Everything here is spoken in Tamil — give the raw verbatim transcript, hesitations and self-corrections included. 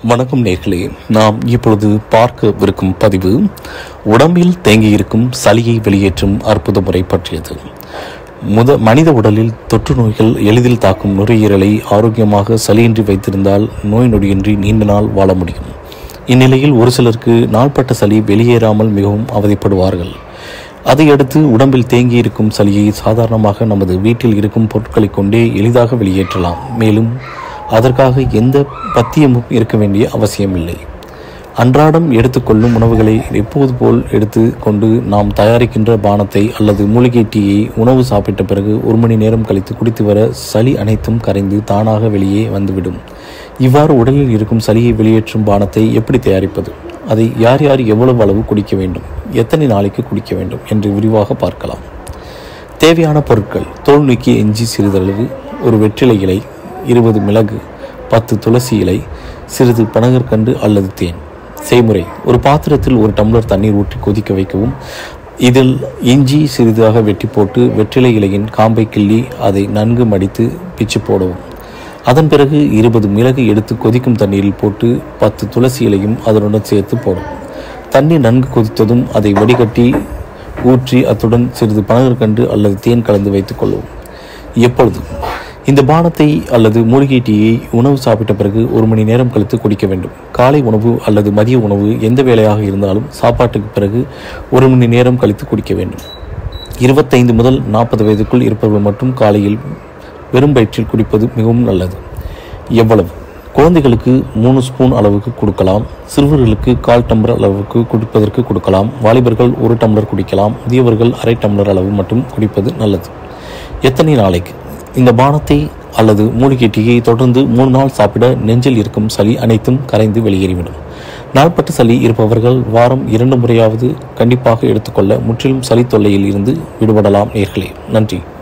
வணக்கம் நேர்களே, நாம் இப்பொழுது பார்க்கவிருக்கும் பதிவு உடம்பில் தேங்கியிருக்கும் சளியை வெளியேற்றும் அற்புத முறை பற்றியது. முத மனித உடலில் தொற்று நோய்கள் எளிதில் தாக்கும் நுரையீரலை ஆரோக்கியமாக சளியின்றி வைத்திருந்தால் நோய் நொடியின்றி நீண்ட நாள் வாழ முடியும். இந்நிலையில் ஒரு சிலருக்கு நாள்பட்ட சளி வெளியேறாமல் மிகவும் அவதிப்படுவார்கள். அதையடுத்து உடம்பில் தேங்கியிருக்கும் சளியை சாதாரணமாக நமது வீட்டில் இருக்கும் பொருட்களை கொண்டே எளிதாக வெளியேற்றலாம். மேலும் அதற்காக எந்த பத்தியமும் இருக்க வேண்டிய அவசியமில்லை. அன்றாடம் எடுத்துக்கொள்ளும் உணவுகளை எப்போது போல் எடுத்து கொண்டு நாம் தயாரிக்கின்ற பானத்தை அல்லது மூலிகை டீயை உணவு சாப்பிட்ட பிறகு ஒரு மணி நேரம் கழித்து குடித்து வர சளி அனைத்தும் கரைந்து தானாக வெளியே வந்துவிடும். இவ்வாறு உடலில் இருக்கும் சளியை வெளியேற்றும் பானத்தை எப்படி தயாரிப்பது, அதை யார் யார் எவ்வளவு அளவு குடிக்க வேண்டும், எத்தனை நாளைக்கு குடிக்க வேண்டும் என்று விரிவாக பார்க்கலாம். தேவையான பொருட்கள்: தோல் நீக்கிய இஞ்சி சிறிதளவு, ஒரு வெற்றிலை இலை, இருபது மிளகு, பத்து துளசி இலை, சிறிது பனகற்கண்டு அல்லது தேன். செய்முறை: ஒரு பாத்திரத்தில் ஒரு டம்ளர் தண்ணீர் ஊற்றி கொதிக்க வைக்கவும். இதில் இஞ்சி சிறிதாக வெட்டி போட்டு வெற்றிலை இலையின் காம்பை கிள்ளி அதை நன்கு மடித்து பிச்சு போடவும். அதன் பிறகு இருபது மிளகு எடுத்து கொதிக்கும் தண்ணீரில் போட்டு பத்து துளசி இலையும் அதனுடன் சேர்த்து போடவும். தண்ணீர் நன்கு கொதித்ததும் அதை வடிகட்டி ஊற்றி அத்துடன் சிறிது பனகற்கண்டு அல்லது தேன் கலந்து வைத்துக் கொள்ளவும். எப்பொழுதும் இந்த பானத்தை அல்லது மூலிகை டீயை உணவு சாப்பிட்ட பிறகு ஒரு மணி நேரம் கழித்து குடிக்க வேண்டும். காலை உணவு அல்லது மதிய உணவு எந்த வேளையாக இருந்தாலும் சாப்பாட்டுக்கு பிறகு ஒரு மணி நேரம் கழித்து குடிக்க வேண்டும். இருபத்தைந்து முதல் நாற்பது வயதுக்குள் இருப்பவர்கள் மட்டும் காலையில் வெறும் வயிற்றில் குடிப்பது மிகவும் நல்லது. எவ்வளவு? குழந்தைகளுக்கு மூணு ஸ்பூன் அளவுக்கு கொடுக்கலாம். சிறுவர்களுக்கு கால் டம்ளர் அளவுக்கு குடிப்பதற்கு கொடுக்கலாம். வாலிபர்கள் ஒரு டம்ளர் குடிக்கலாம். முதியவர்கள் அரை டம்ளர் அளவு மட்டும் குடிப்பது நல்லது. எத்தனை நாளைக்கு? இந்த பானத்தை அல்லது மூலிகை டீயை தொடர்ந்து மூணு நாள் சாப்பிட நெஞ்சில் இருக்கும் சளி அனைத்தும் கரைந்து வெளியேறிவிடும். நாள்பட்ட சளி இருப்பவர்கள் வாரம் இரண்டு முறையாவது கண்டிப்பாக எடுத்துக்கொள்ள முற்றிலும் சளி தொல்லையில் இருந்து விடுபடலாம். நேர்களே, நன்றி.